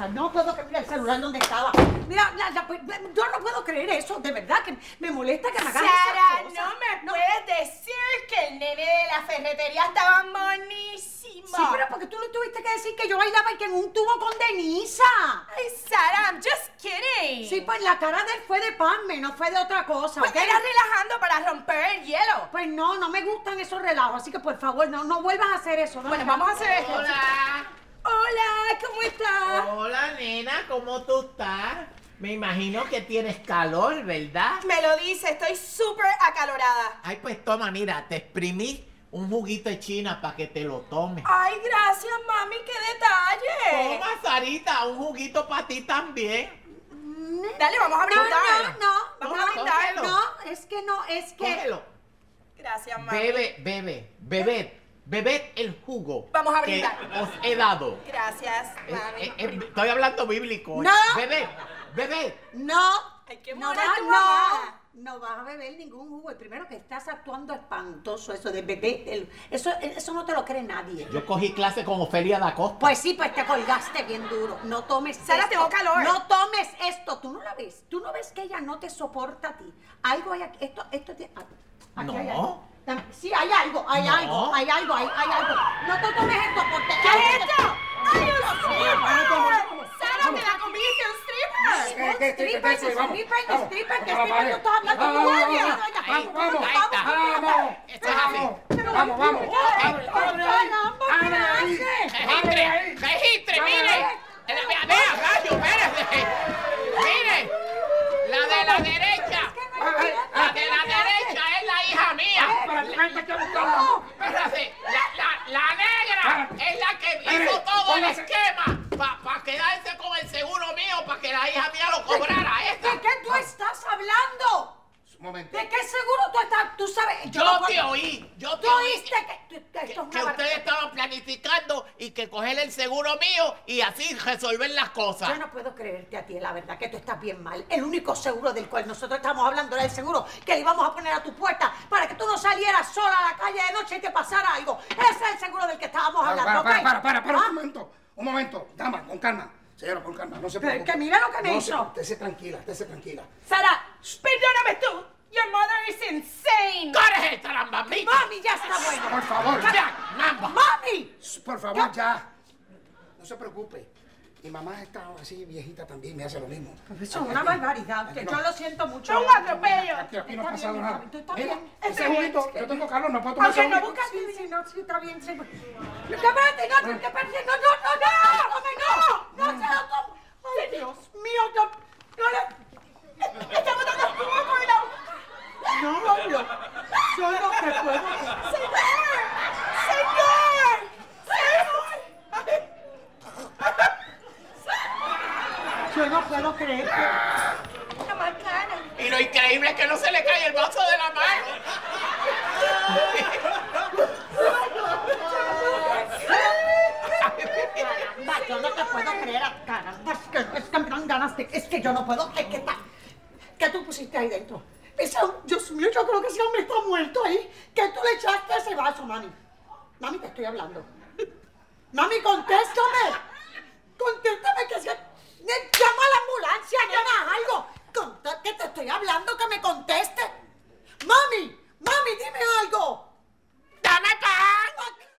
no puedo creer el celular donde estaba. Mira, pues, yo no puedo creer eso, de verdad, que me molesta que me hagan Sara, esas cosas. no me puedes decir que el nene de la ferretería estaba monísimo. Sí, pero porque tú le tuviste que decir que yo bailaba y que en un tubo con Denisa. Ay, Sara, I'm just kidding. Sí, pues la cara de él fue de Padme, no fue de otra cosa, Pues ¿ok? era relajando para romper el hielo. Pues no me gustan esos relajos, así que por favor, no vuelvas a hacer eso. ¿no? Bueno, vamos a hacer esto. Hola. Hola, ¿cómo estás? Hola, nena, ¿cómo tú estás? Me imagino que tienes calor, ¿verdad? Me lo dice, estoy súper acalorada. Ay, pues toma, mira, te exprimí un juguito de China para que te lo tomes. Ay, gracias, mami, qué detalle. Toma, Sarita, un juguito para ti también. Dale, vamos a brindar. No, Vamos a brindar. cógelo. no, es que... Cógelo. Gracias, mami. Bebed el jugo. Vamos a que brindar. os he dado. Gracias, mami. Estoy hablando bíblico. No. Bebed. No, Ay, qué no mona vas, tu mamá. no vas a beber ningún jugo. Y primero que estás actuando espantoso, eso de beber, eso no te lo cree nadie. Yo cogí clase con Ofelia da Costa. Pues sí, pues te colgaste bien duro. No tomes Sara, esto. tengo calor. No tomes esto. Tú no la ves. Tú no ves que ella no te soporta a ti. Algo hay aquí. Esto tiene... Aquí hay No. algo. Sí, hay algo. No. Hay algo. No te tomes esto porque... ¿Qué es esto? ¡Ay, un stripper! ¡Sara, te la comiste, un stripper! Stripper, que stripper, yo estaba hablando con ella. Ahí está. Eso es así. Vamos. ¡Registre, mire! ¡Vea, gallo, espérate! ¡Mire! La de la derecha. La de la derecha es la hija mía. Espérate, la negra es la que hizo todo el esquema para quedarse con el seguro mío, para que la hija mía lo cobrara. ¿De qué tú estás hablando? Un momento. ¿De qué seguro tú estás? Tú sabes. Yo te oí. ¿Tú oíste que esto es Que una ustedes estaban planificando y que coger el seguro mío y así resolver las cosas. Yo no puedo creerte a ti, la verdad, que tú estás bien mal. El único seguro del cual nosotros estamos hablando era el seguro que le íbamos a poner a tu puerta para que tú no salieras sola a la calle de noche y te pasara algo. Ese es el seguro del que estábamos hablando, ¿ok? Un momento. Dama, con calma. Señora, con calma, no se Pero preocupe. es que mira lo que me hizo. Estése tranquila. Sara, perdóname tú. Your mother is insane. ¡Coge esta lambambita! Mami, ya está bueno. Por favor. ¡Ya, mamba! ¡Mami! Por favor, ya. No se preocupe. Mi mamá está así viejita también, me hace lo mismo. Eso es una barbaridad, que yo lo siento mucho. Un atropello. Aquí no ha pasado nada. Mami, tú estás Mira, bien. ese juguito, yo tengo calor, no puedo tomar Aunque ese no juguito. buscas bien, sí, no, sí, está bien, sí. Espérate, no, se lo tomo. Ay, Dios mío, no le... Estamos dando jugo por la... No, yo no te puedo... Yo no puedo creer que... La macana. Y lo increíble es que no se le cae el vaso de la mano. Caramba, yo no te puedo creer, caramba, es que me dan ganas de... Es que yo no puedo... ¿Qué tú pusiste ahí dentro? Dios mío, yo creo que ese hombre está muerto ahí. ¿Qué tú le echaste a ese vaso, mami? Mami, te estoy hablando. Mami, contéstame. Contéstame que se... Llama a la ambulancia, llama a algo. Que te estoy hablando, que me contestes.